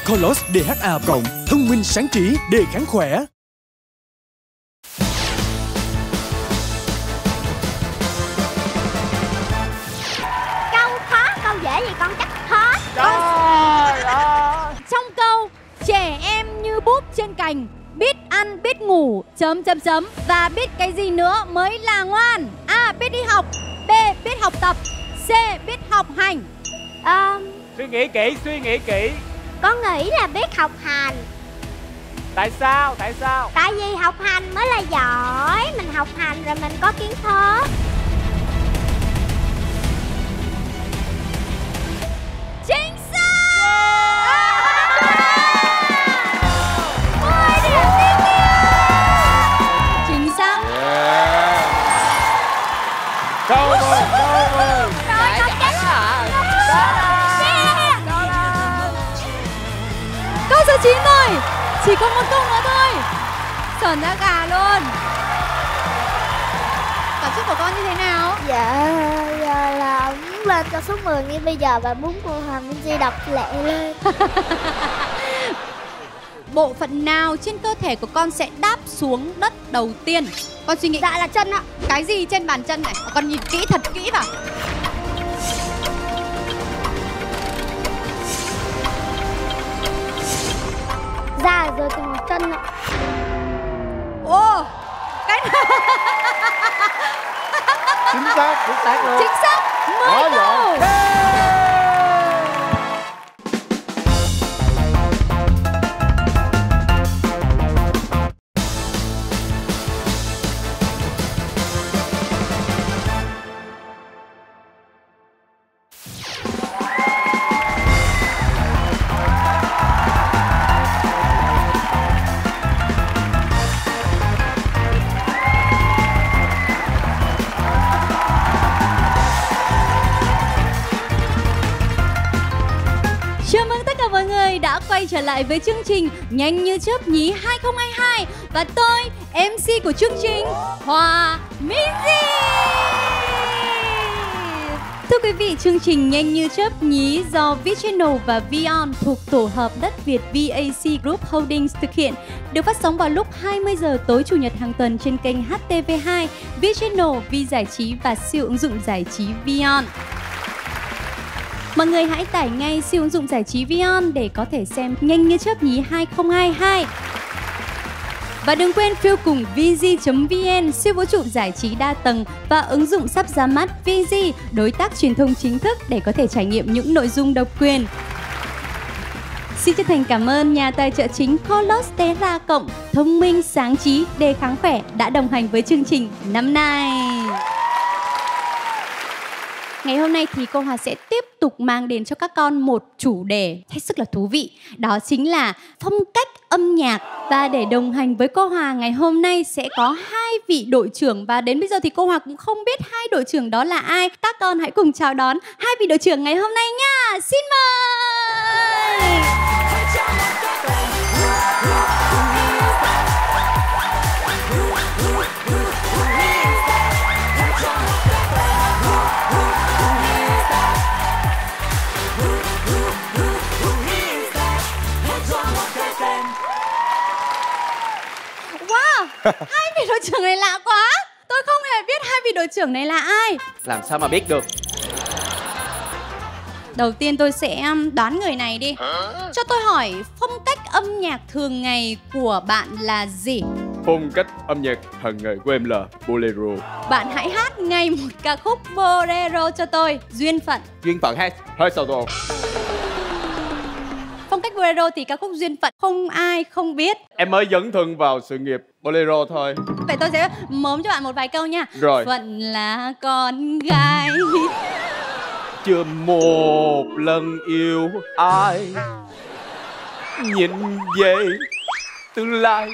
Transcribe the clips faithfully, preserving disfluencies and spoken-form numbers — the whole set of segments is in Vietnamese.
Colos đê hát a cộng, thông minh sáng trí, đề kháng khỏe. Câu khó, câu dễ gì con chắc hết. Trời ơi. Trong câu trẻ em như búp trên cành, biết ăn biết ngủ chấm chấm chấm và biết cái gì nữa mới là ngoan. A. Biết đi học. B. Biết học tập. C. Biết học hành. à, Suy nghĩ kỹ, suy nghĩ kỹ. Con nghĩ là biết học hành. Tại sao, tại sao? Tại vì học hành mới là giỏi. Mình học hành rồi mình có kiến thức. Chính xác. mười điểm tiếp theo. Chính xác. Yeah. Câu mừng, câu mừng. Rồi con chắc Câu số chín rồi. Chỉ còn một câu nữa thôi. Sởn ra gà luôn. Cảm xúc của con như thế nào? Dạ, giờ là muốn lên cho số mười như bây giờ và muốn cô Hoàng Minh Di đọc lẹ lên. Bộ phận nào trên cơ thể của con sẽ đáp xuống đất đầu tiên? Con suy nghĩ. Dạ là chân ạ. Cái gì trên bàn chân này? Con nhìn kỹ thật kỹ vào. Dạ rồi từng chân ạ. Ồ, cái nào? Chính xác, chính xác luôn. Chính xác, mười câu. Chào mừng tất cả mọi người đã quay trở lại với chương trình Nhanh Như Chớp Nhí hai không hai hai. Và tôi, em xê của chương trình, Hòa Minzy. Thưa quý vị, chương trình Nhanh Như Chớp Nhí do Vietchannel và Vion thuộc tổ hợp đất Việt vê a xê Group Holdings thực hiện, được phát sóng vào lúc hai mươi giờ tối Chủ nhật hàng tuần trên kênh hát tê vê hai, Vietchannel, Vi Giải Trí và siêu ứng dụng giải trí Vion. Mọi người hãy tải ngay siêu ứng dụng giải trí Vion để có thể xem Nhanh Như Chớp Nhí hai không hai hai. Và đừng quên phiêu cùng vz chấm vn, siêu vũ trụ giải trí đa tầng và ứng dụng sắp ra mắt Vz, đối tác truyền thông chính thức để có thể trải nghiệm những nội dung độc quyền. Xin chân thành cảm ơn nhà tài trợ chính Colos đê hát a cộng, thông minh, sáng trí, đề kháng khỏe đã đồng hành với chương trình năm nay. Ngày hôm nay thì cô Hòa sẽ tiếp tục mang đến cho các con một chủ đề hết sức là thú vị. Đó chính là phong cách âm nhạc. Và để đồng hành với cô Hòa ngày hôm nay sẽ có hai vị đội trưởng. Và đến bây giờ thì cô Hòa cũng không biết hai đội trưởng đó là ai. Các con hãy cùng chào đón hai vị đội trưởng ngày hôm nay nha. Xin mời. Hai vị đội trưởng này lạ quá. Tôi không hề biết hai vị đội trưởng này là ai. Làm sao mà biết được? Đầu tiên tôi sẽ đoán người này đi. Cho tôi hỏi phong cách âm nhạc thường ngày của bạn là gì? Phong cách âm nhạc hàng ngày của em là bolero. Bạn hãy hát ngay một ca khúc bolero cho tôi. Duyên phận. Duyên phận hay hơi sầu đồ. Phong cách bolero thì ca khúc duyên phận không ai không biết. Em mới dấn thân vào sự nghiệp bolero thôi. Vậy tôi sẽ mớm cho bạn một vài câu nha. Rồi. Phận là con gái, chưa một lần yêu ai, nhìn về tương lai.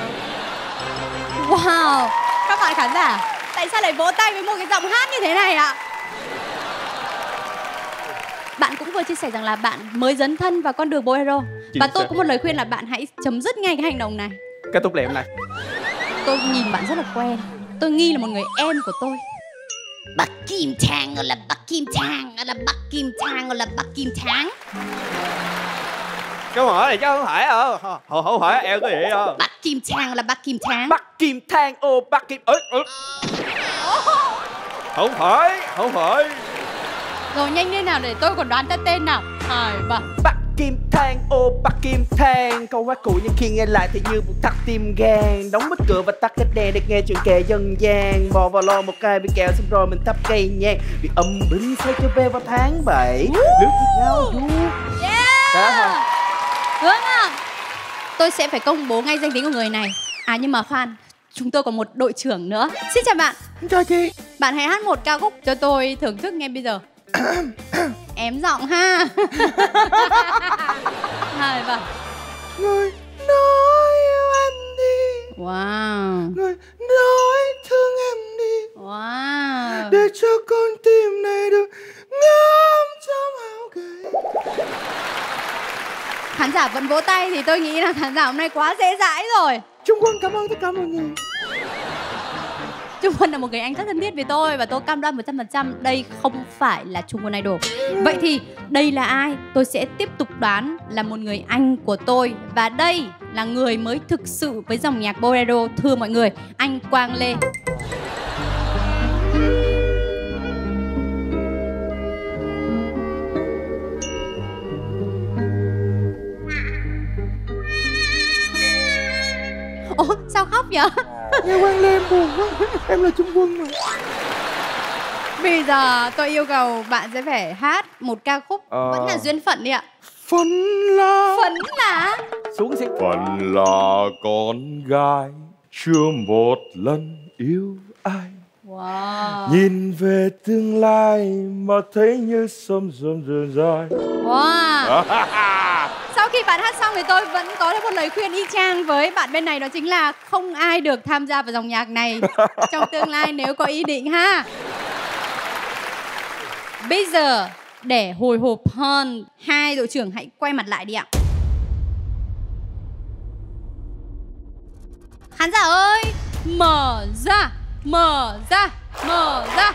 Wow, các bạn khán giả, tại sao lại vỗ tay với một cái giọng hát như thế này ạ? Bạn cũng vừa chia sẻ rằng là bạn mới dấn thân vào con đường bolero. Chính Và tôi xác. có một lời khuyên là bạn hãy chấm dứt ngay cái hành động này. Kết thúc lẹm này. Tôi nhìn bạn rất là quen. Tôi nghi là một người em của tôi. Bắc Kim Thang gọi là Bắc Kim Thang gọi là Bắc Kim Thang gọi là Bắc Kim Thang. Câu hỏi này chứ không phải đâu. Không, không phải em có vậy đâu. Bắc Kim Thang là Bắc Kim Thang. Bắc Kim Thang, ô Bắc Kim... Ơi, ơi. Không phải, không phải. Rồi nhanh lên nào để tôi còn đoán ra tên nào. Hai, ba. Bắc Kim Thang, ô Bắc Kim Thang. Câu hát cũ nhưng khi nghe lại thì như một thắt tim gan. Đóng bít cửa và tắt cái đèn để nghe chuyện kể dân gian. Bò vào lo một cây bị kẹo xong rồi mình thắp cây nhang. Vì âm binh xoay trở về vào tháng bảy. Nước thịt nhau du. Yeah. Hướng à. Tôi sẽ phải công bố ngay danh tính của người này. À nhưng mà khoan, chúng tôi có một đội trưởng nữa. Xin chào bạn. Chào chị. Bạn hãy hát một ca khúc cho tôi thưởng thức ngay bây giờ. Ém giọng ha. Hai, ba. Người nói yêu em đi. Wow. Người nói thương em đi. Wow. Để cho con tim này được ngắm trong áo gầy. Khán giả vẫn vỗ tay thì tôi nghĩ là khán giả hôm nay quá dễ dãi rồi. Trung Quân cảm ơn tất cả mọi người. Trung Quân là một người anh rất thân thiết với tôi và tôi cam đoan một trăm phần trăm đây không phải là Trung Quân Idol. Vậy thì đây là ai? Tôi sẽ tiếp tục đoán là một người anh của tôi. Và đây là người mới thực sự với dòng nhạc bolero. Thưa mọi người, anh Quang Lê. Ủa sao khóc vậy? Nghe Quang Lê em buồn quá. Em là Trung Quân mà. Bây giờ tôi yêu cầu bạn sẽ phải hát một ca khúc ờ... vẫn là duyên phận đi ạ. Phận là... Phận là... Xuống xin. Phận là con gái chưa một lần yêu ai. Wow. Nhìn về tương lai mà thấy như sớm sớm dần dài. Wow. Sau khi bạn hát xong thì tôi vẫn có thêm một lời khuyên y chang với bạn bên này. Đó chính là không ai được tham gia vào dòng nhạc này trong tương lai nếu có ý định ha. Bây giờ để hồi hộp hơn, hai đội trưởng hãy quay mặt lại đi ạ. Khán giả ơi, mở ra, mở ra, mở ra.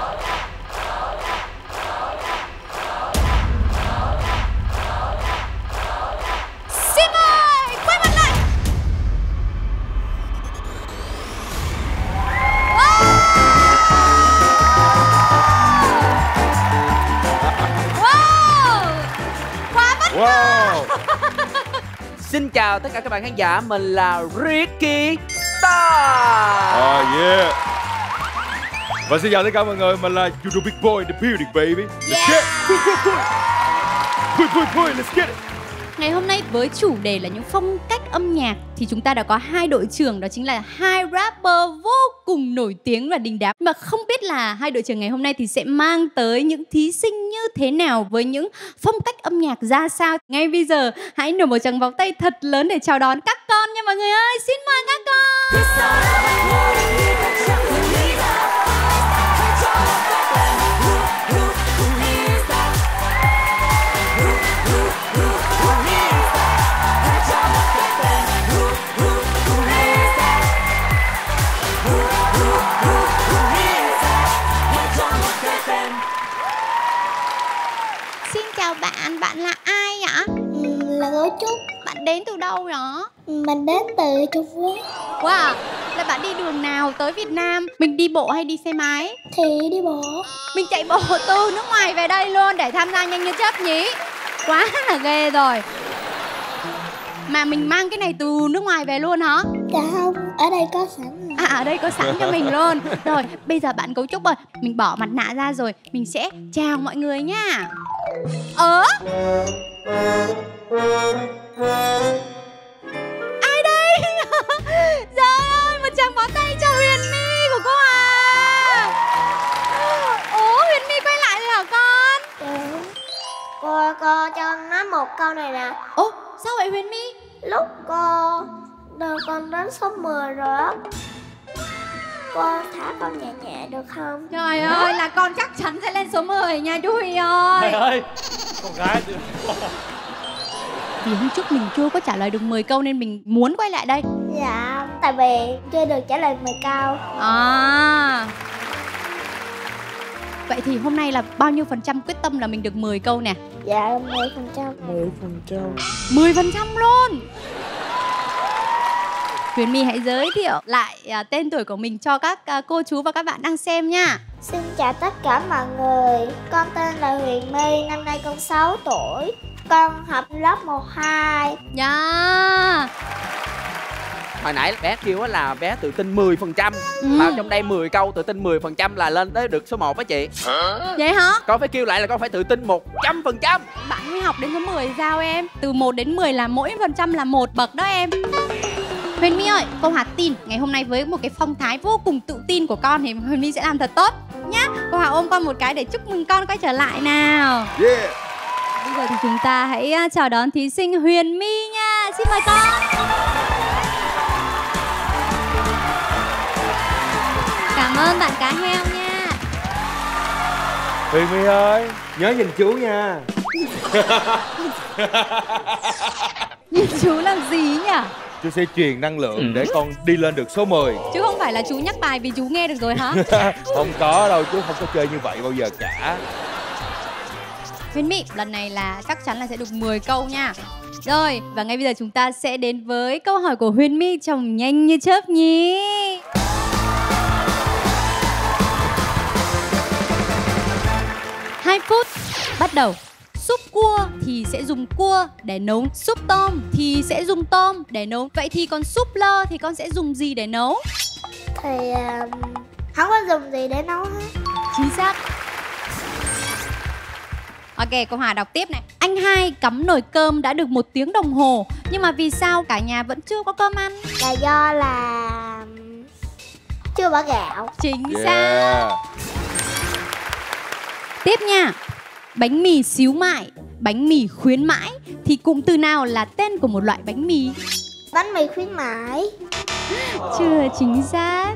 Xin mời, quay mặt lại. Wow, wow. Quá bất ngờ. Wow. Xin chào tất cả các bạn khán giả, mình là Ricky Star. Oh yeah. Và xin chào tất cả mọi người, mình là You The Big Boy in the building baby. Let's Yeah. get it. Pui, pui, pui, let's get it. Ngày hôm nay với chủ đề là những phong cách âm nhạc thì chúng ta đã có hai đội trưởng, đó chính là hai rapper vô cùng nổi tiếng và đình đám. Mà không biết là hai đội trưởng ngày hôm nay thì sẽ mang tới những thí sinh như thế nào với những phong cách âm nhạc ra sao. Ngay bây giờ hãy nổ một tràng vỗ tay thật lớn để chào đón các con nha mọi người ơi. Xin mời các con. Xin chào bạn, bạn là ai ạ? Ừ, là Gấu Trúc. Bạn đến từ đâu vậy? Mình đến từ Trung Quốc. Wow, là bạn đi đường nào tới Việt Nam? Mình đi bộ hay đi xe máy? Thì đi bộ. Mình chạy bộ từ nước ngoài về đây luôn để tham gia Nhanh Như Chớp nhí. Quá là ghê rồi. Mà mình mang cái này từ nước ngoài về luôn hả? Dạ không, ở đây có sẵn. À, ở đây có sẵn cho mình luôn. Rồi, bây giờ bạn Cấu Trúc ơi, mình bỏ mặt nạ ra rồi, mình sẽ chào mọi người nha. Ờ? Ai đây? Trời ơi, một tràng pháo tay cho Huyền My của cô à. Ủa, Huyền My quay lại rồi hả con? Dạ. Cô, cô cho nói một câu này nè. Ủa, sao vậy Huyền My? Lúc cô đưa con đến số mười rồi á, cô thả con nhẹ nhẹ được không? Trời ơi, là con chắc chắn sẽ lên số mười nha chú Huy ơi. Thầy ơi, con gái. Vì hôm trước mình chưa có trả lời được mười câu nên mình muốn quay lại đây. Dạ, tại vì chưa được trả lời mười câu. À. Vậy thì hôm nay là bao nhiêu phần trăm quyết tâm là mình được mười câu nè? Dạ mười phần trăm. mười phần trăm. mười phần trăm luôn. Huyền My hãy giới thiệu lại à, tên tuổi của mình cho các à, cô chú và các bạn đang xem nha. Xin chào tất cả mọi người. Con tên là Huyền My, năm nay con sáu tuổi. Con học lớp một hai. Dạ. Hồi nãy bé kêu là bé tự tin mười phần trăm. Ừ. Mà trong đây mười câu tự tin mười phần trăm là lên tới được số một á chị. Vậy hả? Con phải kêu lại là con phải tự tin một trăm phần trăm. Bạn mới học đến số mười sao em? Từ một đến mười là mỗi phần trăm là một bậc đó em. Huyền My ơi, cô Hà tin ngày hôm nay với một cái phong thái vô cùng tự tin của con thì Huyền My sẽ làm thật tốt nhá. Cô Hà ôm con một cái để chúc mừng con quay trở lại nào. Yeah. Bây giờ thì chúng ta hãy chào đón thí sinh Huyền My nha. Xin mời con. Cảm ơn bạn cá heo nha. Huyền My ơi, nhớ nhìn chú nha. Nhìn chú làm gì nhỉ? Chú sẽ truyền năng lượng để con đi lên được số mười. Chứ không phải là chú nhắc bài vì chú nghe được rồi hả? Không có đâu, chú không có chơi như vậy bao giờ cả. Huyền My, lần này là chắc chắn là sẽ được mười câu nha. Rồi, và ngay bây giờ chúng ta sẽ đến với câu hỏi của Huyền My trông nhanh như chớp nhí. hai phút, bắt đầu. Súp cua thì sẽ dùng cua để nấu, súp tôm thì sẽ dùng tôm để nấu. Vậy thì còn súp lơ thì con sẽ dùng gì để nấu? Thì uh, không có dùng gì để nấu hết. Chính xác. Ok, câu Hà đọc tiếp này. Anh hai cắm nồi cơm đã được một tiếng đồng hồ, nhưng mà vì sao cả nhà vẫn chưa có cơm ăn? Là do là chưa bỏ gạo. Chính Yeah. xác. Tiếp nha. Bánh mì xíu mại, bánh mì khuyến mãi thì cụm từ nào là tên của một loại bánh mì? Bánh mì khuyến mãi. Chưa chính xác.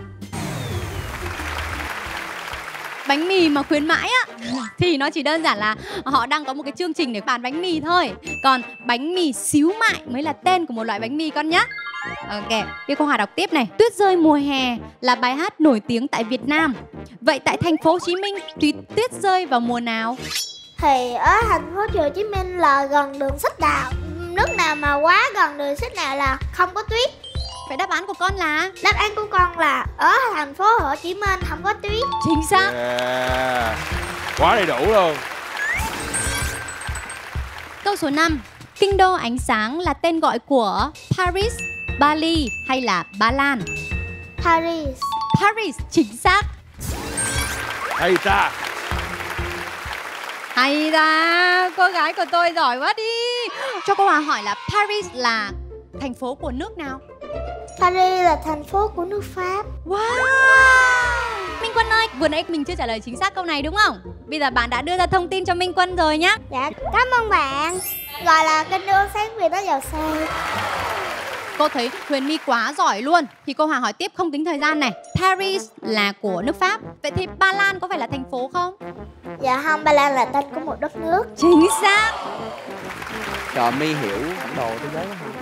Bánh mì mà khuyến mãi á thì nó chỉ đơn giản là họ đang có một cái chương trình để bán bánh mì thôi. Còn bánh mì xíu mại mới là tên của một loại bánh mì con nhá. Ok, tiếp câu Hà đọc tiếp này. Tuyết rơi mùa hè là bài hát nổi tiếng tại Việt Nam. Vậy tại thành phố Hồ Chí Minh thì tuyết rơi vào mùa nào? Thì ở thành phố Hồ Chí Minh là gần đường Xích Đạo. Nước nào mà quá gần đường Xích Đạo là không có tuyết. Vậy đáp án của con là? Đáp án của con là ở thành phố Hồ Chí Minh không có tuyết. Chính xác. Yeah. Quá đầy đủ luôn. Câu số năm. Kinh đô ánh sáng là tên gọi của Paris, Bali hay là Ba Lan? Paris. Paris, chính xác. Hay ta. Hay ra, cô gái của tôi giỏi quá đi. Cho cô Hòa hỏi là Paris là thành phố của nước nào? Paris là thành phố của nước Pháp. Wow. Minh Quân ơi, vừa nãy mình chưa trả lời chính xác câu này đúng không? Bây giờ bạn đã đưa ra thông tin cho Minh Quân rồi nhá. Dạ, cảm ơn bạn. Gọi là kinh đô sáng vì nó giàu sang. Cô thấy Huyền My quá giỏi luôn. Thì cô Hòa hỏi tiếp không tính thời gian này. Paris là của nước Pháp. Vậy thì Ba Lan có phải là thành phố không? Dạ không, Ba Lan là tên của một đất nước. Chính xác. Trời, My hiểu bản đồ thế giới hả?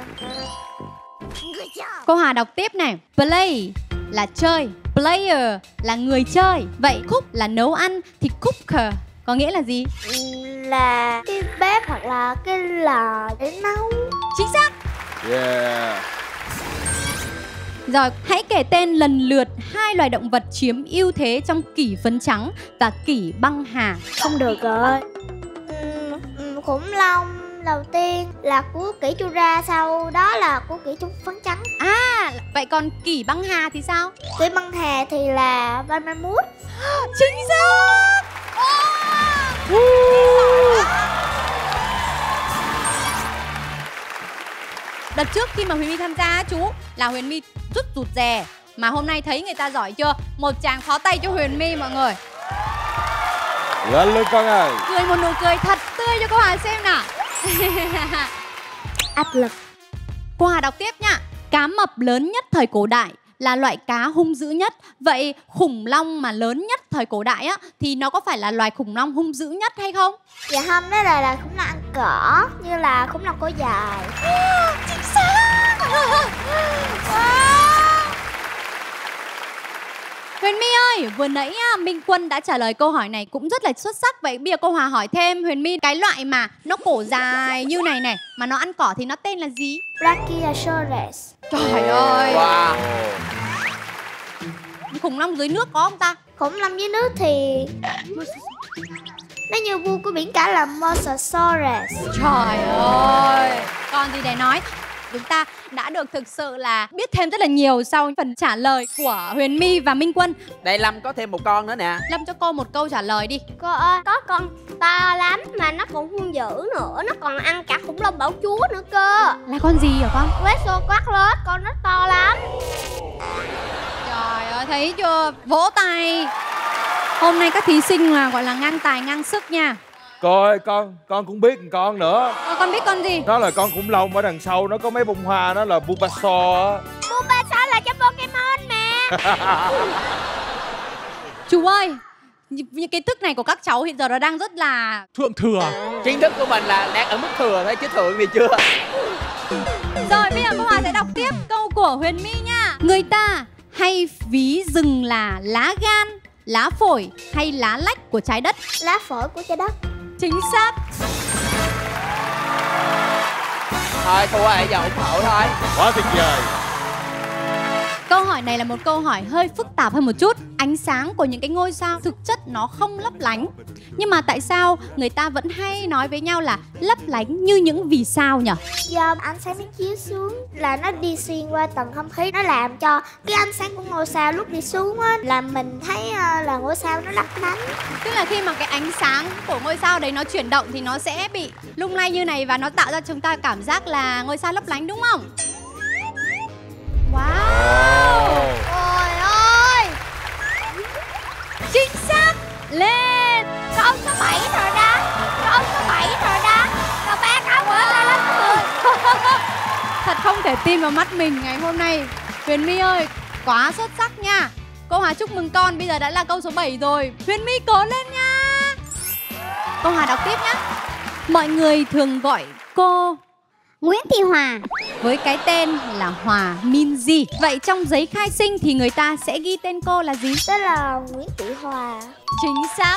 Cô Hòa đọc tiếp này. Play là chơi, player là người chơi. Vậy cook là nấu ăn thì cooker có nghĩa là gì? Là cái bếp hoặc là cái lò để nấu. Chính xác. Yeah. Rồi, hãy kể tên lần lượt hai loài động vật chiếm ưu thế trong kỷ phấn trắng và kỷ băng hà. Không được rồi. Uhm, uhm, khủng long đầu tiên là của kỷ Chura, sau đó là của kỷ trúng phấn trắng. À, vậy còn kỷ băng hà thì sao? Kỷ băng hà thì là ban mammoth. Chính xác. Oh. Đợt trước khi mà Huyền My tham gia chú là Huyền My rất rụt rè, mà hôm nay thấy người ta giỏi chưa? Một tràng pháo tay cho Huyền My mọi người. Lên luôn con ơi. Cười một nụ cười thật tươi cho cô Hà xem nào. Áp lực. Cô Hà đọc tiếp nha. Cá mập lớn nhất thời cổ đại là loại cá hung dữ nhất. Vậy khủng long mà lớn nhất thời cổ đại á thì nó có phải là loài khủng long hung dữ nhất hay không? Dạ không, đó là, là khủng long ăn cỏ, như là khủng long cổ dài. Chính xác. Huyền My ơi, vừa nãy á, Minh Quân đã trả lời câu hỏi này cũng rất là xuất sắc. Vậy bây giờ cô Hòa hỏi thêm Huyền My, cái loại mà nó cổ dài như này này mà nó ăn cỏ thì nó tên là gì? Brachiosaurus. Trời ơi, Wow. khủng long dưới nước có không ta? Khủng long dưới nước thì nó như vua của biển cả là Mosasaurus. Trời ơi, còn gì để nói. Chúng ta đã được thực sự là biết thêm rất là nhiều sau phần trả lời của Huyền My và Minh Quân. Đây Lâm có thêm một con nữa nè. Lâm cho cô một câu trả lời đi. Cô ơi, có con to lắm mà nó cũng hung dữ nữa. Nó còn ăn cả khủng long bảo chúa nữa cơ. Là con gì hả con? Quetzalcoatl, con nó to lắm. Trời ơi, thấy chưa? Vỗ tay. Hôm nay các thí sinh là gọi là ngang tài ngang sức nha. Cô ơi, con con cũng biết một con nữa. Ờ, con biết con gì? Nó là con khủng long ở đằng sau, nó có mấy bông hoa, nó là Bulbasaur á. Bulbasaur là trong Pokemon mà. Chú ơi, những cái thức này của các cháu hiện giờ nó đang rất là Thượng thừa. Kiến thức của mình là đang ở mức thừa thôi chứ thượng thì chưa. Rồi bây giờ cô Hòa sẽ đọc tiếp câu của Huyền My nha. Người ta hay ví rừng là lá gan, lá phổi hay lá lách của trái đất? Lá phổi của trái đất. Chính xác. Thôi thua rồi, giờ ủng hộ thôi. Quá tuyệt vời. Câu hỏi này là một câu hỏi hơi phức tạp hơn một chút. Ánh sáng của những cái ngôi sao thực chất nó không lấp lánh. Nhưng mà tại sao người ta vẫn hay nói với nhau là lấp lánh như những vì sao nhỉ? Do ánh sáng nó chiếu xuống là nó đi xuyên qua tầng không khí, nó làm cho cái ánh sáng của ngôi sao lúc đi xuống á làm mình thấy uh, là ngôi sao nó lấp lánh. Tức là khi mà cái ánh sáng của ngôi sao đấy nó chuyển động thì nó sẽ bị lung lay như này và nó tạo ra chúng ta cảm giác là ngôi sao lấp lánh đúng không? Wow. Ôi ơi, Chính xác. Lên. câu số bảy rồi đó. Câu số bảy rồi đó. Câu ba câu nữa là lắm rồi. Thật không thể tin vào mắt mình ngày hôm nay. Huyền My ơi, quá xuất sắc nha. Cô Hòa chúc mừng con, bây giờ đã là câu số bảy rồi. Huyền My cố lên nha. Cô Hòa đọc tiếp nhá. Mọi người thường gọi cô Nguyễn Thị Hòa. với cái tên là Hòa Minzy. Vậy trong giấy khai sinh thì người ta sẽ ghi tên cô là gì? Đó là Nguyễn Thị Hòa. Chính xác.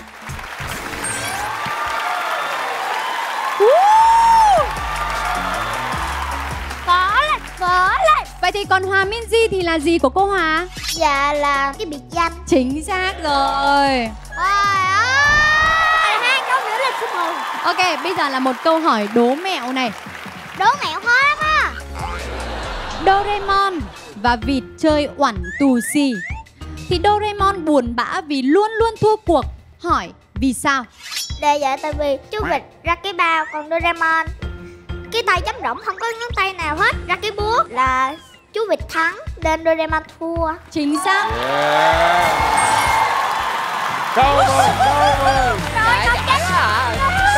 Woo! Có lên, có lên. Vậy thì còn Hòa Minzy thì là gì của cô Hòa? Dạ là cái biệt danh. Chính xác rồi. Ôi ơi, hai câu nữa là chúc mừng. Ok, bây giờ là một câu hỏi đố mẹo này. Đố mẹo khó lắm á. Doraemon và vịt chơi oẳn tù xì thì Doraemon buồn bã vì luôn luôn thua cuộc. Hỏi vì sao? Để vậy tại vì chú vịt ra cái bao, còn Doraemon cái tay trống rỗng không có ngón tay nào hết, ra cái búa là chú vịt thắng nên Doraemon thua. Chính xác. Yeah. Câu mừng, câu mừng. Rồi con chết hả?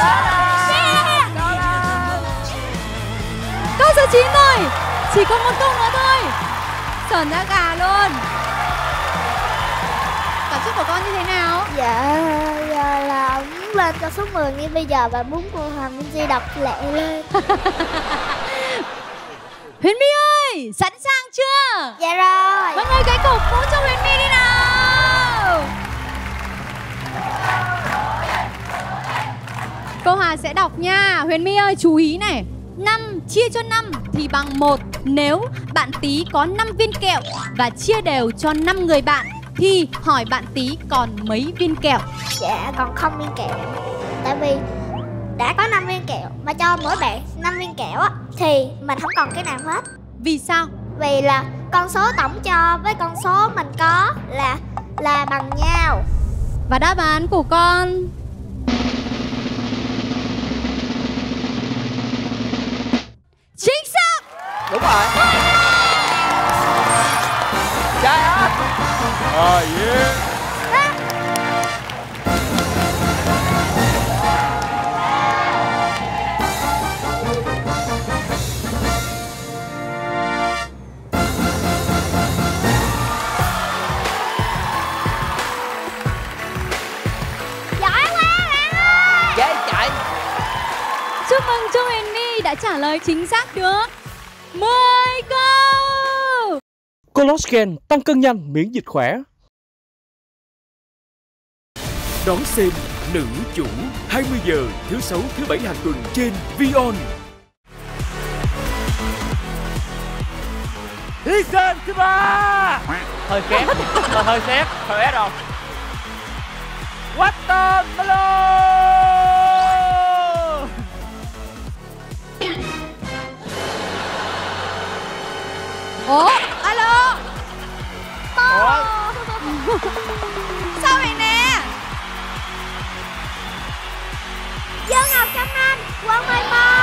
Câu số chín rồi. Chỉ còn một câu nữa thôi. Sởn da gà luôn. Cảm xúc của con như thế nào? Dạ, giờ là muốn lên câu số mười như bây giờ và muốn cô Hoàng Minh Di đọc lẹ lên. Huyền My ơi, sẵn sàng chưa? Dạ rồi. Mọi người cái cổ vũ cho Huyền My đi nào. Cô Hà sẽ đọc nha. Huyền My ơi chú ý này. năm chia cho năm thì bằng một. Nếu bạn Tí có năm viên kẹo và chia đều cho năm người bạn thì hỏi bạn Tí còn mấy viên kẹo? Dạ còn không viên kẹo. Tại vì đã có năm viên kẹo mà cho mỗi bạn năm viên kẹo á thì mình không còn cái nào hết. Vì sao? Vì là con số tổng cho với con số mình có là là bằng nhau. Và đáp án của con chính xác. Đúng rồi. Trời ơi. Oh yeah. Giỏi quá bạn ơi. Dễ chạy. Chúc mừng cho Huyền My đã trả lời chính xác được mười câu. Collagen tăng cân nhanh, miễn dịch khỏe. Đón xem Nữ Chủ hai mươi giờ thứ sáu thứ bảy hàng tuần trên ViOn. Season thứ ba hơi kém, hơi hơi xét, hơi ép rồi. Watermelon. Ủa, alo. Ủa? Sao vậy nè? Dương Ngọc Trâm Anh, Quân mười một.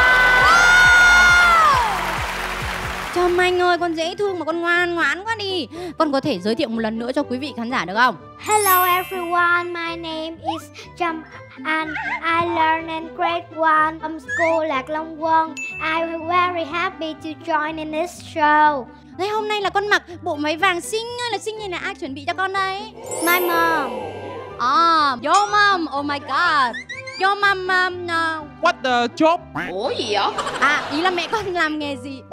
Trâm Anh ơi, con dễ thương mà con ngoan ngoãn quá đi. Con có thể giới thiệu một lần nữa cho quý vị khán giả được không? Hello everyone, my name is Trâm Anh. I learn in grade one from school Lạc Long Quân. I'm very happy to join in this show. Thế hôm nay là con mặc bộ váy vàng xinh ơi là xinh như là ai chuẩn bị cho con đây? My mom. À, your mom, oh my god. Your mom, um, uh, What the job? Ủa gì vậy? à, ý là mẹ con làm nghề gì?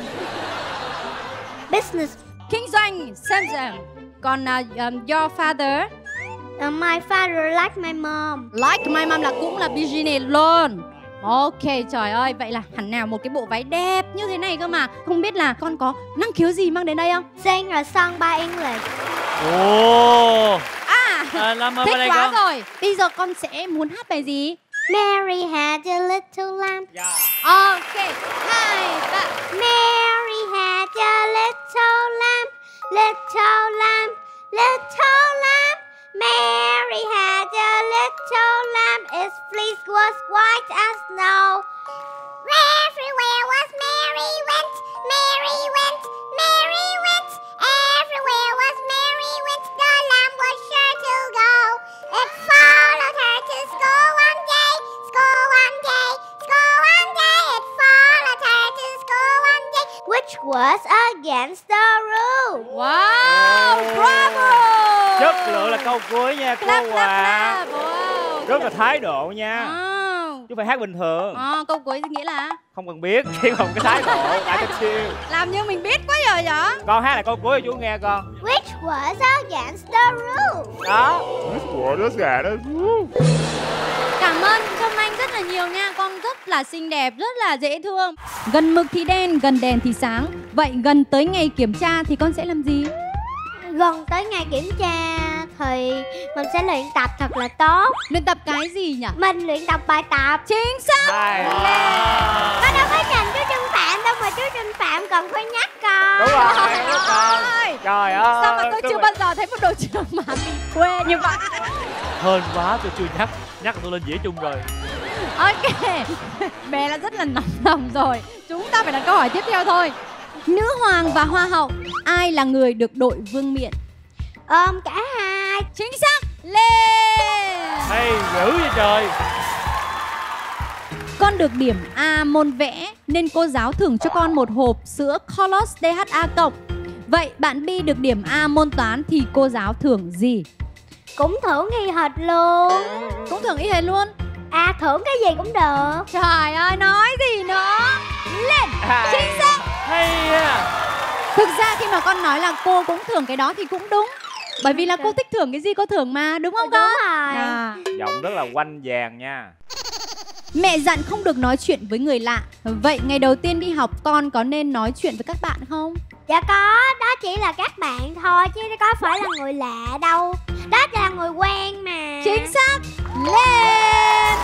Business. Kinh doanh, sinh sản. Còn uh, um, your father? Uh, my father like my mom. Like my mom là cũng là business luôn. Ok, trời ơi, vậy là hẳn nào một cái bộ váy đẹp như thế này cơ mà. Không biết là con có năng khiếu gì mang đến đây không? Sing a song by English. Ồ. À, À, làm ơn thích vào đây quá con. rồi. Bây giờ con sẽ muốn hát bài gì? Mary had a little lamb. Ok, hai, ba. Mary had a little lamb, little lamb, little lamb. Mary had a little lamb, its fleece was white as snow. Everywhere was Mary went, Mary went, Mary went. Everywhere was Mary went, the lamb was sure to go. It followed her to school one day, school one day, school one day. It followed her to school one day, which was against the rule. Wow, bravo. Chất lượng là câu cuối nha cô Clap, clap, Hòa. clap. Wow. Rất là thái độ nha. Wow. Chứ phải hát bình thường. À, câu cuối nghĩa là Không cần biết, chỉ còn cái thái độ. Ai cho chill. làm như mình biết quá giờ vậy. Con hát lại câu cuối cho chú nghe con. Which was against the rule. Đó. Cảm ơn Trâm Anh rất là nhiều nha. Con rất là xinh đẹp, rất là dễ thương. Gần mực thì đen, gần đèn thì sáng. Vậy gần tới ngày kiểm tra thì con sẽ làm gì? Gần tới ngày kiểm tra thì mình sẽ luyện tập thật là tốt. Luyện tập cái gì nhỉ? Mình luyện tập bài tập. Chính xác. Hai. Con đâu có nhìn chú Trân Phạm đâu mà chú Trân Phạm cần phải nhắc con. Đúng rồi, đúng con. Trời ơi. Sao mà tôi đúng chưa rồi. bao giờ thấy một đội trưởng mà bị quê như vậy? Hên quá tôi chưa nhắc. Nhắc tôi lên dĩa chung rồi. Ok, bé đã rất là nóng lòng rồi. Chúng ta phải đặt câu hỏi tiếp theo thôi. Nữ hoàng và hoa hậu, ai là người được đội vương miện? Ôm cả hai. Chính xác, lên. Hay dữ vậy trời. Con được điểm A môn vẽ nên cô giáo thưởng cho con một hộp sữa Colors đê hát a cộng. Vậy bạn Bi được điểm A môn toán thì cô giáo thưởng gì? Cũng thưởng y hệt luôn. Cũng thưởng y hệt luôn. À, thưởng cái gì cũng được. Trời ơi, nói gì nữa. Lên, chính xác. Hay à. Thực ra khi mà con nói là cô cũng thưởng cái đó thì cũng đúng. Bởi vì là cô thích thưởng cái gì cô thưởng mà, đúng không con? Đúng rồi. À. Giọng rất là quanh vàng nha. Mẹ dặn không được nói chuyện với người lạ. Vậy ngày đầu tiên đi học con có nên nói chuyện với các bạn không? Dạ có, đó chỉ là các bạn thôi chứ có phải là người lạ đâu. Đó là người quen mà. Chính xác, lên.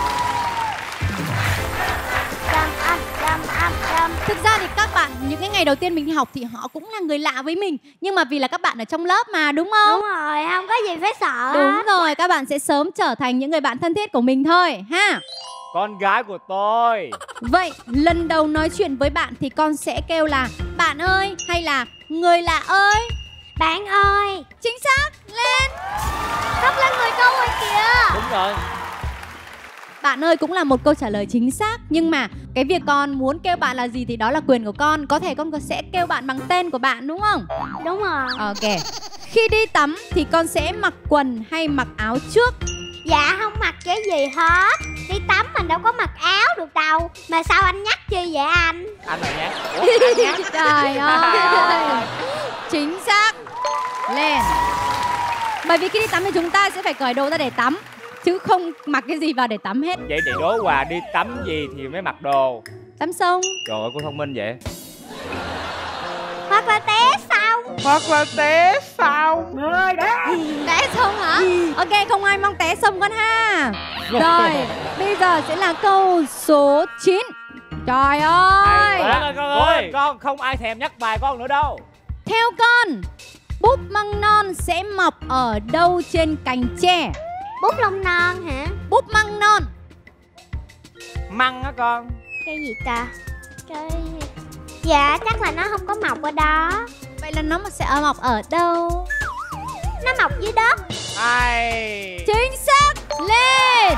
Trâm Anh, Trâm Anh, Trâm. Thực ra thì các bạn những cái ngày đầu tiên mình đi học thì họ cũng là người lạ với mình. Nhưng mà vì là các bạn ở trong lớp mà, đúng không? Đúng rồi, không có gì phải sợ. Đúng rồi, các bạn sẽ sớm trở thành những người bạn thân thiết của mình thôi ha. Con gái của tôi. Vậy lần đầu nói chuyện với bạn thì con sẽ kêu là bạn ơi hay là người lạ ơi? Bạn ơi. Chính xác, lên. Sắp lên mười câu rồi kìa. Đúng rồi. Bạn ơi cũng là một câu trả lời chính xác. Nhưng mà cái việc con muốn kêu bạn là gì thì đó là quyền của con. Có thể con sẽ kêu bạn bằng tên của bạn đúng không? Đúng rồi. Ok. Khi đi tắm thì con sẽ mặc quần hay mặc áo trước? Dạ không mặc cái gì hết. Đi tắm mình đâu có mặc áo được đâu. Mà sao anh nhắc chi vậy anh? Anh là nhát. Trời ơi. Chính xác. Lên. Bởi vì khi đi tắm thì chúng ta sẽ phải cởi đồ ra để tắm, chứ không mặc cái gì vào để tắm hết. Vậy thì đố Hòa đi tắm gì thì mới mặc đồ? Tắm sông. Trời ơi, cô thông minh vậy. Hoặc là té sông. Hoặc là té sông. Té sông hả? Ok, không ai mong té sông con ha. Rồi, bây giờ sẽ là câu số chín. Trời ơi. Con, con ơi, con không ai thèm nhắc bài con nữa đâu. Theo con, búp măng non sẽ mọc ở đâu trên cành tre? Bút lông non hả? Búp măng non. Măng á con. Cái gì ta? Cái... Dạ chắc là nó không có mọc ở đó. Vậy là nó sẽ mọc ở đâu? Nó mọc dưới đất. Ai. Chính xác. Lên.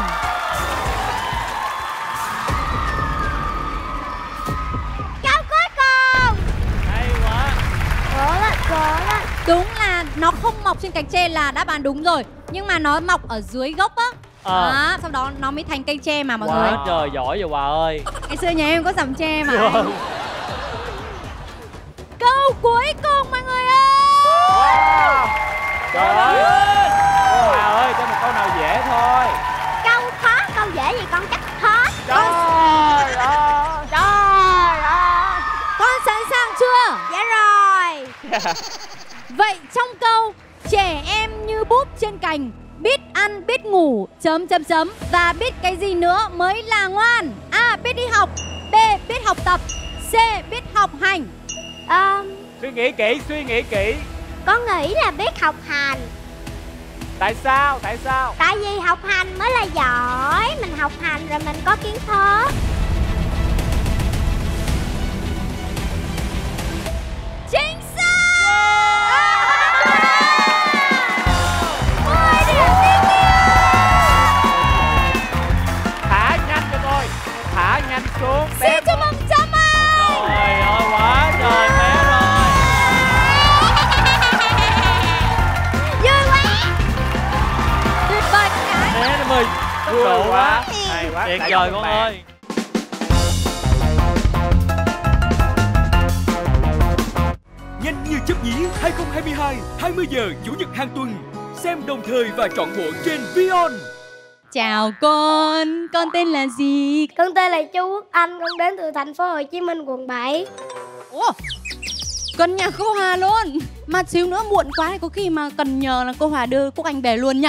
Câu cuối cùng. Hay quá. Cố lên, cố lên. Đúng là nó không mọc trên cành tre là đáp án đúng rồi. Nhưng mà nó mọc ở dưới gốc á. Ờ. Đó, sau đó nó mới thành cây tre mà mọi Quá người. trời giỏi rồi Hòa ơi. Ngày xưa nhà em có dầm tre mà. Câu cuối cùng mọi người ơi. Wow. Trời ơi. Cô Hòa ơi, cho một câu nào dễ thôi. Câu khó, câu dễ gì con chắc hết. Trời ơi. Trời ơi. Con sẵn sàng chưa? Dạ rồi. Vậy trong câu trẻ em như búp trên cành, biết ăn, biết ngủ, chấm chấm chấm và biết cái gì nữa mới là ngoan? A. Biết đi học. B. Biết học tập. C. Biết học hành. um, Suy nghĩ kỹ, suy nghĩ kỹ. Con nghĩ là biết học hành. Tại sao? Tại sao? Tại vì học hành mới là giỏi. Mình học hành rồi mình có kiến thức. Chính xác. Ôi điểm tiếp Thả nhanh cho tôi. Thả nhanh xuống. Xin chúc mừng Trâm Anh. Trời ơi, quá trời bé rồi. vui quá. Tuyệt vời con gái. Bé nó mười. Vui Độ quá. Hay quá. Tuyệt Tại vời con con bạn. ơi. Nhanh như chớp nhí hai không hai hai, hai mươi giờ Chủ nhật hàng tuần. Xem đồng thời và trọn bộ trên Vion. Chào con, con tên là gì? Con tên là Chu Quốc Anh, con đến từ thành phố Hồ Chí Minh, quận bảy. Ủa, con nhà cô Hòa luôn. Mà xíu nữa muộn quá thì có khi mà cần nhờ là cô Hòa đưa Quốc Anh về luôn nha.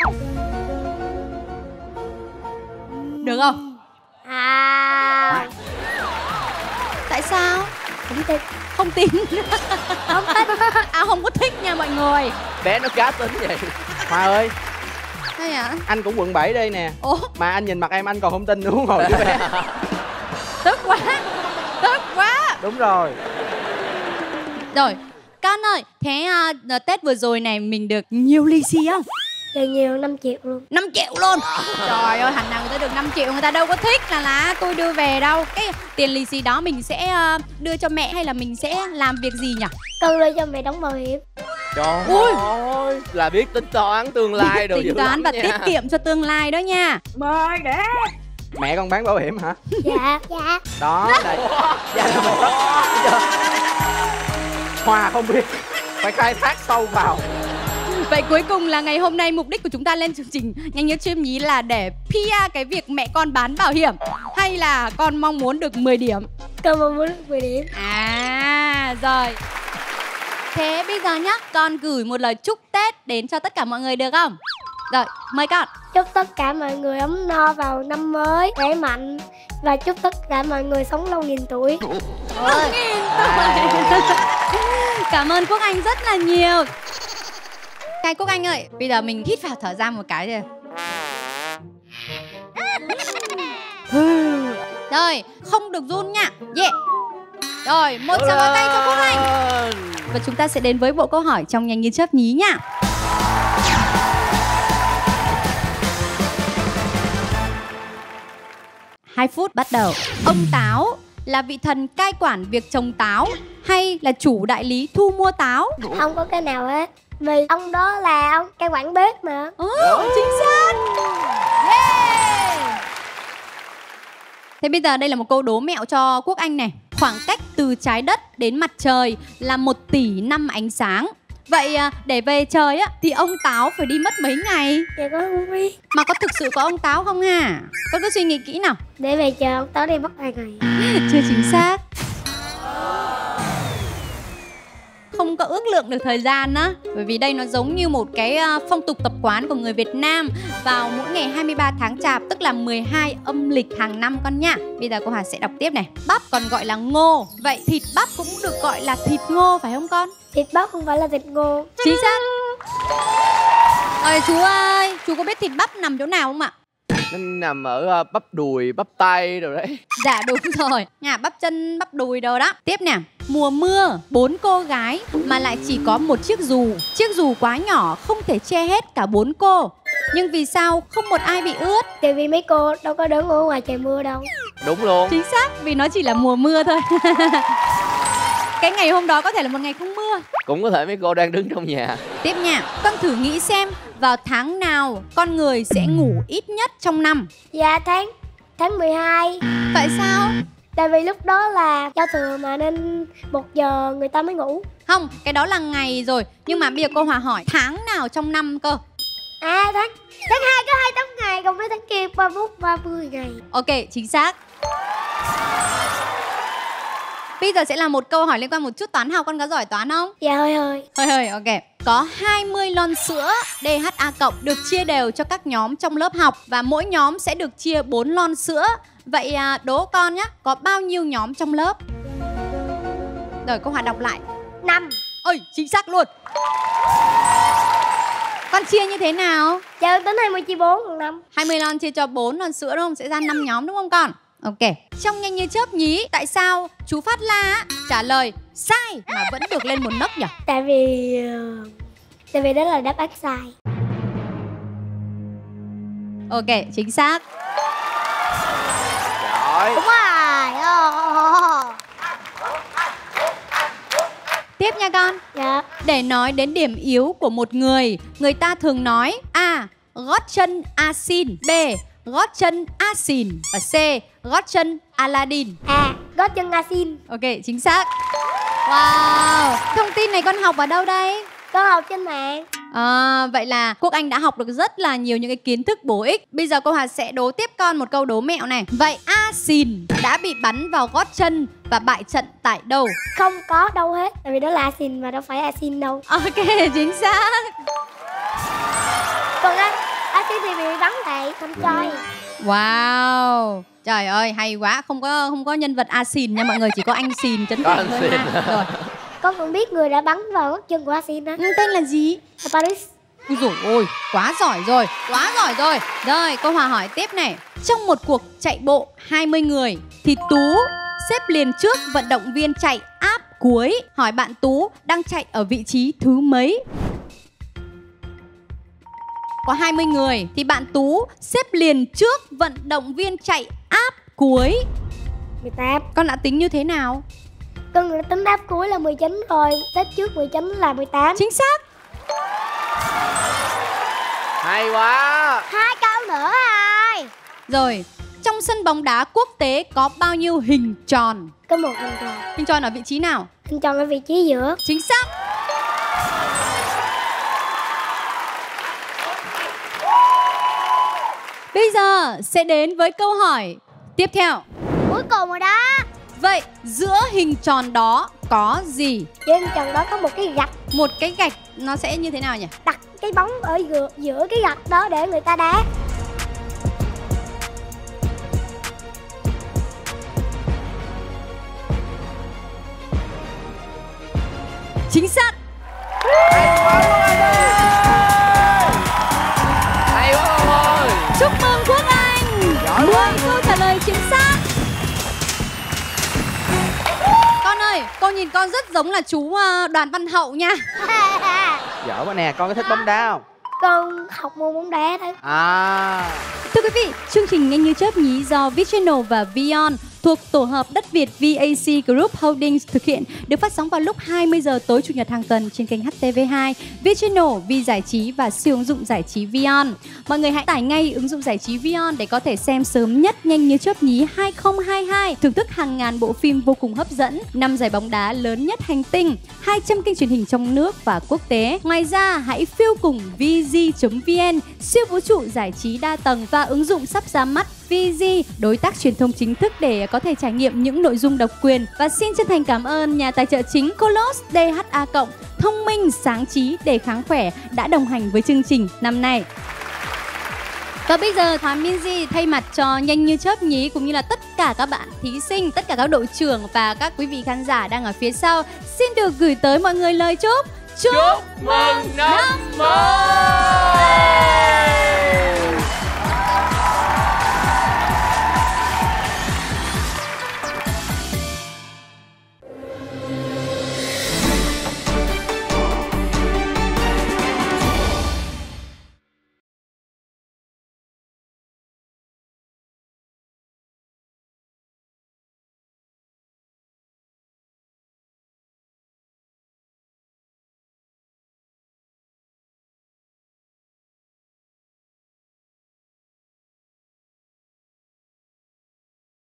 Được không? À, Tại sao? không tin. Không tin. Không tin. À không có thích nha mọi người. Bé nó cá tính vậy. Hòa ơi, Hay à? anh cũng quận bảy đây nè. Ủa, Mà anh nhìn mặt em anh còn không tin nữa huống hồ đứa bé. tức quá. Tức quá. Đúng rồi. Rồi, con ơi, thế à, Tết vừa rồi này mình được nhiều lì xì không? Được nhiều, năm triệu luôn. năm triệu luôn. Trời ơi, thằng nào người ta được năm triệu, người ta đâu có thích là là tôi đưa về đâu. Cái tiền lì xì đó mình sẽ uh, đưa cho mẹ hay là mình sẽ làm việc gì nhỉ? Con đưa cho mẹ đóng bảo hiểm. Trời Ui. ơi, là biết tính toán tương lai đồ Tính dữ toán lắm và nha. tiết kiệm cho tương lai đó nha. Mẹ con bán bảo hiểm hả? Dạ. Dạ. Đó là dạ là mình rất Hòa không biết, phải khai thác sâu vào. Vậy cuối cùng là ngày hôm nay mục đích của chúng ta lên chương trình Nhanh Nhớ Chim Nhí là để pê e cái việc mẹ con bán bảo hiểm, hay là con mong muốn được mười điểm? Con mong muốn được mười điểm. À rồi. Thế bây giờ nhá, con gửi một lời chúc Tết đến cho tất cả mọi người được không? Rồi, mời con. Chúc tất cả mọi người ấm no vào năm mới, khỏe mạnh. Và chúc tất cả mọi người sống lâu nghìn tuổi. Ôi. Cảm ơn Quốc Anh rất là nhiều. Cái Quốc Anh ơi, bây giờ mình hít vào thở ra một cái rồi. Rồi, không được run nha. Yeah. Rồi, một tràng pháo tay cho Quốc Anh. Và chúng ta sẽ đến với bộ câu hỏi trong Nhanh Như Chớp Nhí nha. Hai phút bắt đầu. Ông Táo là vị thần cai quản việc trồng táo hay là chủ đại lý thu mua táo? Không có cái nào hết. Vì ông đó là ông cai quản bếp mà. Ồ, oh, chính xác. Yeah. Thế bây giờ đây là một câu đố mẹo cho Quốc Anh này. Khoảng cách từ trái đất đến mặt trời là một tỷ năm ánh sáng. Vậy à, để về trời á thì ông Táo phải đi mất mấy ngày? Dạ con không biết. Mà có thực sự có ông Táo không hả? Con cứ suy nghĩ kỹ nào. Để về chờ ông Táo đi mất hai ngày. Chưa chính xác. Không có ước lượng được thời gian á. Bởi vì đây nó giống như một cái phong tục tập quán của người Việt Nam. Vào mỗi ngày hai mươi ba tháng Chạp, tức là mười hai âm lịch hàng năm con nha. Bây giờ cô Hà sẽ đọc tiếp này. Bắp còn gọi là ngô. Vậy thịt bắp cũng được gọi là thịt ngô phải không con? Thịt bắp không phải là thịt ngô. Chính xác. Ơi chú ơi, chú có biết thịt bắp nằm chỗ nào không ạ? Nó nằm ở uh, bắp đùi, bắp tay rồi đấy. Dạ đúng rồi, nhà bắp chân, bắp đùi đồ đó. Tiếp nè, mùa mưa, bốn cô gái mà lại chỉ có một chiếc dù. Chiếc dù quá nhỏ, không thể che hết cả bốn cô. Nhưng vì sao không một ai bị ướt? Tại vì mấy cô đâu có đứng ở ngoài trời mưa đâu. Đúng luôn. Chính xác, vì nó chỉ là mùa mưa thôi. Cái ngày hôm đó có thể là một ngày không mưa. Cũng có thể mấy cô đang đứng trong nhà. Tiếp nha, con thử nghĩ xem vào tháng nào con người sẽ ngủ ít nhất trong năm? Dạ tháng tháng mười hai. Tại sao? Tại vì lúc đó là giao thừa mà nên một giờ người ta mới ngủ. Không, cái đó là ngày rồi. Nhưng mà bây giờ cô Hòa hỏi tháng nào trong năm cơ? À tháng tháng hai có hai mươi tám ngày, còn mấy tháng kia ba mươi mốt, ba mươi ngày. Ok, chính xác. Bây giờ sẽ là một câu hỏi liên quan một chút toán học. Con có giỏi toán không? Dạ hơi hơi. Hơi hơi, ok. Có hai mươi lon sữa đê hát a cộng được chia đều cho các nhóm trong lớp học. Và mỗi nhóm sẽ được chia bốn lon sữa. Vậy à, đố con nhé, có bao nhiêu nhóm trong lớp? Rồi câu hỏi đọc lại. Năm. Ôi, chính xác luôn. Con chia như thế nào? Dạ tính hai mươi chia bốn còn năm. hai mươi lon chia cho bốn lon sữa đúng không? Sẽ ra năm nhóm đúng không con? Ok. Trong Nhanh Như Chớp nhí, tại sao chú Phát La trả lời sai mà vẫn được lên một nấc nhỉ? Tại vì Tại vì đó là đáp án sai. Ok, chính xác. Rồi. Đúng rồi. Oh. Tiếp nha con. Dạ. Để nói đến điểm yếu của một người, người ta thường nói A. Gót chân Asin, B. Gót chân Asin và C. Gót chân Aladdin. À, gót chân Asin. Ok, chính xác. Wow, thông tin này con học ở đâu đây? Con học trên mạng. À, vậy là Quốc Anh đã học được rất là nhiều những cái kiến thức bổ ích. Bây giờ cô Hà sẽ đố tiếp con một câu đố mẹo này. Vậy Asin đã bị bắn vào gót chân và bại trận tại đâu? Không có đâu hết. Tại vì đó là Asin mà đâu phải Asin đâu. Ok, chính xác. Còn anh Asin thì bị bắn tại không chơi. Wow, trời ơi hay quá. Không có không có nhân vật Asin nha mọi người, chỉ có anh Xin trấn thành thôi ha. Rồi. Con còn biết người đã bắn vào gót chân của Asin á. Ừ, tên là gì? Ở Paris. Ui dồi ôi, quá giỏi rồi, quá giỏi rồi. Rồi, cô Hòa hỏi tiếp này. Trong một cuộc chạy bộ hai mươi người thì Tú xếp liền trước vận động viên chạy áp cuối. Hỏi bạn Tú đang chạy ở vị trí thứ mấy? Có hai mươi người thì bạn Tú xếp liền trước vận động viên chạy áp cuối. mười tám. Con đã tính như thế nào? Con đã tính áp cuối là mười chín rồi. Xếp trước mười chín là mười tám. Chính xác. Hay quá. Hai câu nữa rồi. Rồi, trong sân bóng đá quốc tế có bao nhiêu hình tròn? Có một hình tròn. Hình tròn ở vị trí nào? Hình tròn ở vị trí giữa. Chính xác. Bây giờ sẽ đến với câu hỏi tiếp theo. Cuối cùng rồi đó. Vậy giữa hình tròn đó có gì? Giữa hình tròn đó có một cái gạch. Một cái gạch nó sẽ như thế nào nhỉ? Đặt cái bóng ở giữa, giữa cái gạch đó để người ta đá. Chính xác. Hay quá luôn anh ơi. Hay quá ông ơi. Chúc mừng Quốc Anh. mười câu trả lời chính xác. Con ơi, cô nhìn con rất giống là chú Đoàn Văn Hậu nha. Giỏi quá nè, con có thích bóng đá không? Con học môn bóng đá thôi. À. Thưa quý vị, chương trình Nhanh Như Chớp nhí do Vietchannel và Vion thuộc tổ hợp đất Việt vê a xê Group Holdings thực hiện, được phát sóng vào lúc hai mươi giờ tối chủ nhật hàng tuần trên kênh hát tê vê hai, Vietchannel, Vi Giải trí và siêu ứng dụng giải trí Vion. Mọi người hãy tải ngay ứng dụng giải trí Vion để có thể xem sớm nhất Nhanh Như Chớp Nhí hai không hai hai, thưởng thức hàng ngàn bộ phim vô cùng hấp dẫn, năm giải bóng đá lớn nhất hành tinh, hai trăm kênh truyền hình trong nước và quốc tế. Ngoài ra, hãy phiêu cùng vê giê chấm vê en, siêu vũ trụ giải trí đa tầng và ứng dụng sắp ra mắt vê giê, đối tác truyền thông chính thức để có thể trải nghiệm những nội dung độc quyền. Và xin chân thành cảm ơn nhà tài trợ chính Colos đê hát a cộng, thông minh, sáng trí để kháng khỏe đã đồng hành với chương trình năm nay. Và bây giờ Thảo Minzy thay mặt cho Nhanh Như Chớp Nhí cũng như là tất cả các bạn thí sinh, tất cả các đội trưởng và các quý vị khán giả đang ở phía sau xin được gửi tới mọi người lời chúc. Chúc, Chúc mừng năm mới.